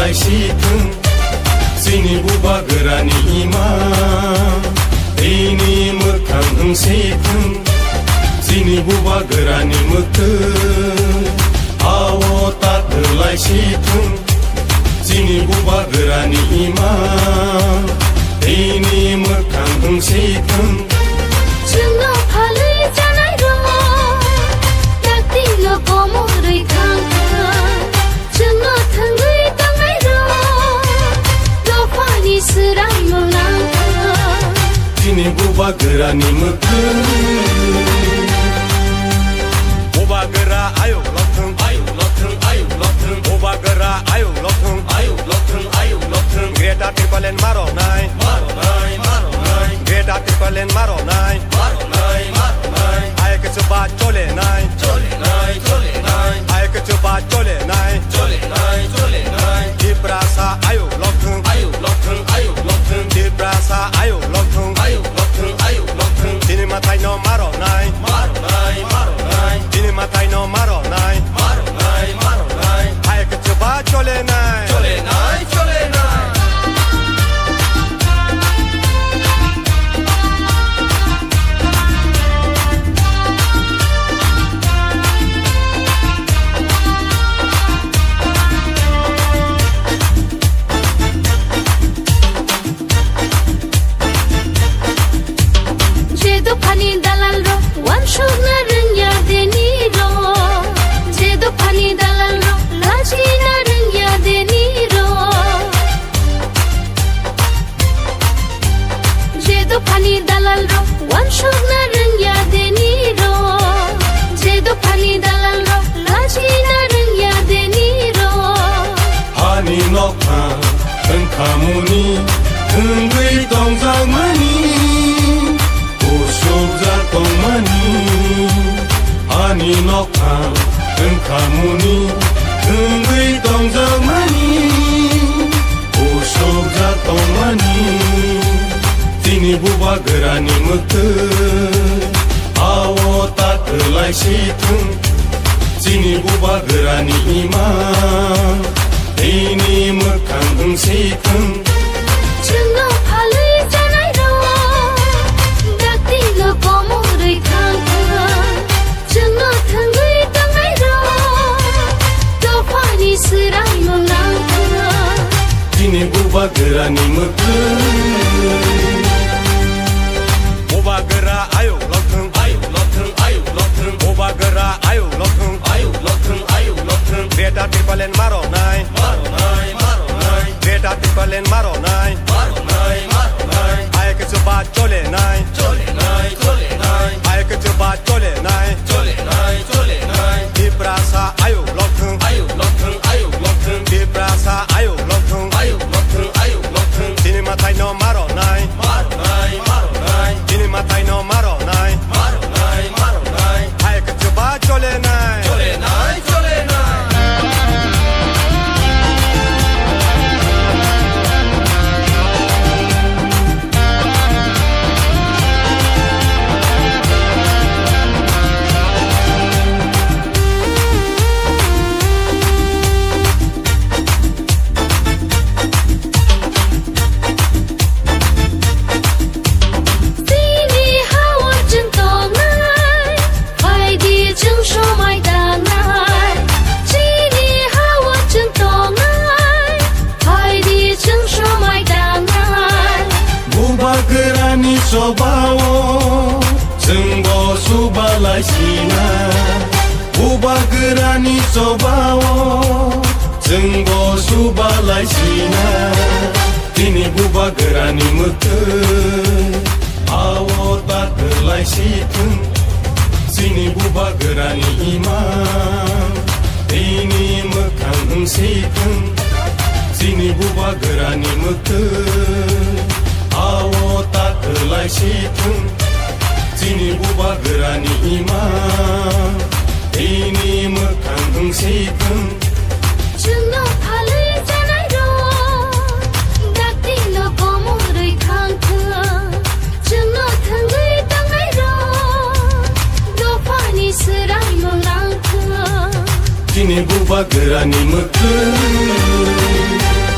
लाइसिथों जोंनि बुबा गोरानि इमा दैनि मोखां होंसेथों जोंनि बुबा गोरानि मोखो आवतात लाइसिथों जोंनि बुबा गोरानि इमा दैनि मोखां होंसेथों जोंनाव फालै जानाय दङ दाक्तिल' गमरै खांखा जोंनो थोंगै दांनाय दङ दफानि सोरां मोनांखा जोंनि बुबा गोरानि मोखो बुबा गोरा आयौ लथों बुबा गोरा आयौ लथों ग्रेटा ट्रिपलेन मारनाय ग्रेटा ट्रिपलेन मारनाय आयक चुबा चलेनाय आयक चुबा चलेनाय दिप्रासा आयौ लथों दिप्रासा आयौ लथों दिनै माथाय न मारनाय दिनै माथाय न मारनाय आयक Chuba चलेनाय Pani dalal ro, wan shog na ring ya deni ro. Jedo pani dalal ro, laji na ring ya deni ro. Jedo pani dalal ro, wan shog na ring ya deni ro. Jedo pani dalal ro, laji na ring ya deni ro. Hani nokha, tengkamuni, tengui tong zangmani. Ani nokang tengkamuni tengui tong zamani usok jatong mani tini buba gerani meke awo tak laisithung tini buba gerani ima tini mekang hengsithung जोंनाव फालै जानाय दङ दाक्तिल' गमरै खांखा जोंनो थोंगै दांनाय दङ दफानि सोरां मोनांखा tini buba gerani meke बुबा गोरा आयौ लथों बुबा गोरा आयौ लथों ग्रेटा ट्रिपलेन मारनाय ग्रेटा ट्रिपलेन मारनाय आयक चुबा चलेनाय आयक चुबा चलेनाय दिप्रासा आयौ लथों दिप्रासा आयौ लथों दिनै माथाय न मारनाय दिनै माथाय न मारनाय आयक चुबा चलेनाय sobawo जोंबो सुबा लाइसिना बुबा गोरानि sobawo जोंबो सुबा लाइसिना दिनै बुबा गोरानि मोखो आwo tak लाइसिथों जोंनि बुबा गोरानि इमा दैनि मोखां होंसेथों जोंनि बुबा गोरानि मोखो awo tak laisithung जोंनि बुबा गोरानि इमा दैनि मोखां होंसेथों जोंनाव फालै जानाय दङ दाक्तिल' गमरै खांखा जोंनो थोंगै दांनाय दङ दफानि सोरां मोनांखा दिनै बुबा गोरानि मोखो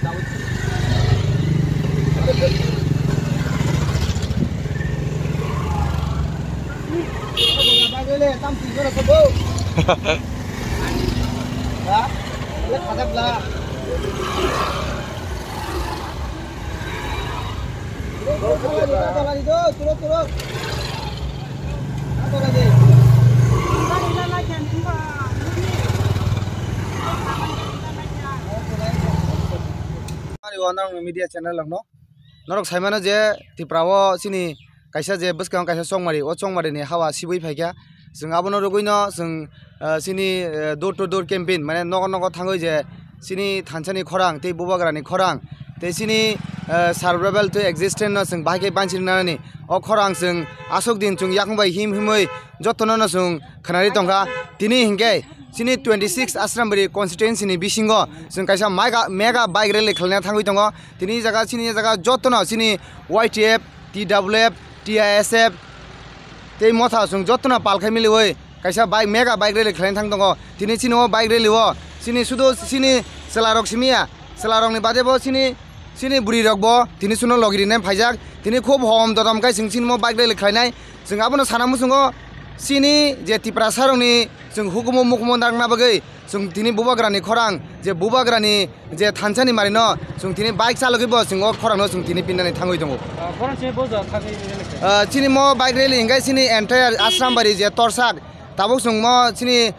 media channel lang no norok saimano je tiprawo sini kaisa je buskang kaisa songmari o songmari ni hawa sibui phaikya जों abono rogoino जों sini door to door campaign mane nogo nogo thangoi je sini thanchani khorang tei bobagrani khorang tei sini survival to existence no जों bahike banchirnani o khorang जों asok din chung yakbai him himoi jotono no जों khanari tongka tini hingke sini 26 asrambari constituency ni bisingo जों kaisa mega bike rally khalna thangoi tongo tini jaga jotono sini YTF TWF TISF tei motha जों jotono palkhai milioi kaisa mega bike rally khalna thang tongo tini sini o bike rally o sini sudo sini selarok simia selarok ni badebo sini buri rokbo tini suno logiri nem phaijak tini khub hom dodam kai sing mo bike rally khlainai जों abono sanamu sungo sini je tipra saroni जों hukumo mukmo darna bagai जों tini bubagrani khorang je bubagrani je thanchani marino जों tini bike chalogibo जों o khorang no जों tini pinnani thangoi dongo khorang se boja thagai sini mo bike rally hingai sini entire asrambari je torsak tabok जों mo sini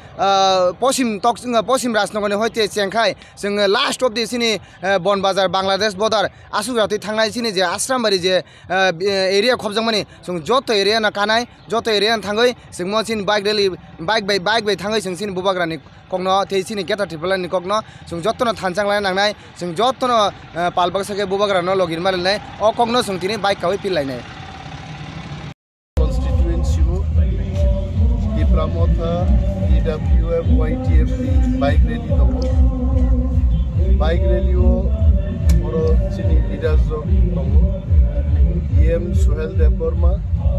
posim rasnogoni hoite chengkhai जों last of the sini bonbazar bangladesh border asugrati thangnai sini je asrambari je area khobjangmani जों joto area na kanai joto area na thangoi जों mo sini bike rally bike by thangoi जों sini bubagrani kokno tei sini geta triplan ni kokno जों jotono thanchanglai nangnai जों jotono palbaksake bubagrano login marinai o kokno जों tini bike kawi pillainai Pramotha TWF YTF bike rally tongo bike rally o oro chini leaders tongo EM Suhel Deborma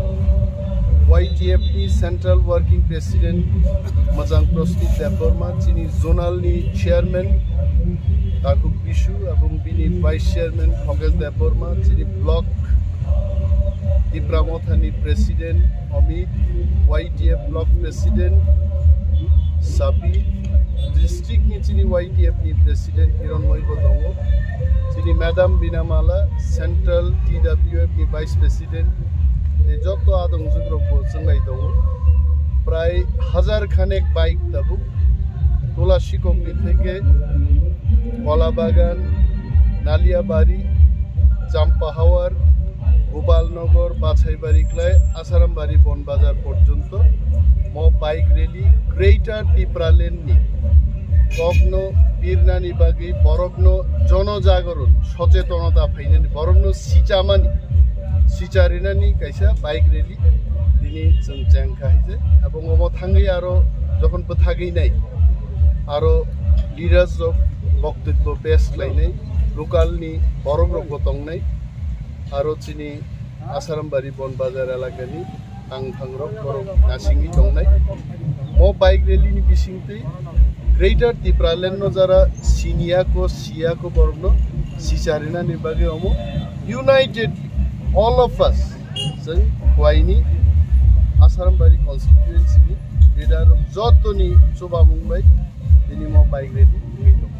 YTF Central Working President Majang Prosti Deborma chini zonal ni chairman Takuk Bishu abong bini vice chairman Hogel Deborma chini block Pramotha ni president Amit YTF block president Sabi district ni chini YTF ni president Hironmoy Bodongo chini Madam Binamala central TWF ni vice president e joto adong jugroko sungai dongo pray 1000 khanek bike tabu tola shikok ni theke Kolabagan Naliabari Champahawar Gopalnagar Bachhaibari klai Asarambaari Bonbazar porjonto mo bike rally greater Tipralen ni kokno birnani bagi borogno jonojagoron sochetonota phainani borogno sicharinani kaisa bike rally dini जों changkhaije abong omo thangai aro jokhon bothagai nai aro leaders of boktitbo best lainai local ni borog rok botongnai aro chini Asarambaari Bonbazar elakani tangthangrok borok nasingi tongnai mo bike rally ni bisingtei greater Tipralen no jara sinia ko borogno sicharina ni bage omo united all of us जों kwaini Asarambaari constituency ni leader jotoni soba mumbai dini mo bike rally